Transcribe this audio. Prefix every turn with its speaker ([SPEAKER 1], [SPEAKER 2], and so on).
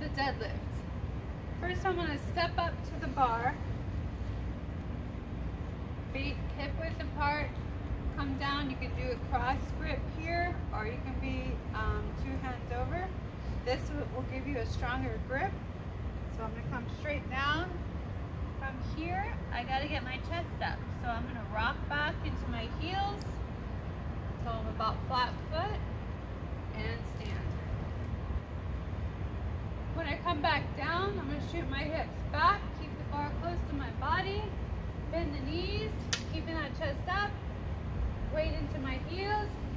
[SPEAKER 1] deadlift. First I'm going to step up to the bar, feet hip width apart, come down. You can do a cross grip here, or you can be 2 hands over. This will give you a stronger grip. So I'm going to come straight down. From here, I got to get my chest up. So I'm going to rock back into my heels until I'm about flat foot and stand. When I come back down, I'm going to shoot my hips back, keep the bar close to my body, bend the knees, keeping that chest up, weight into my heels,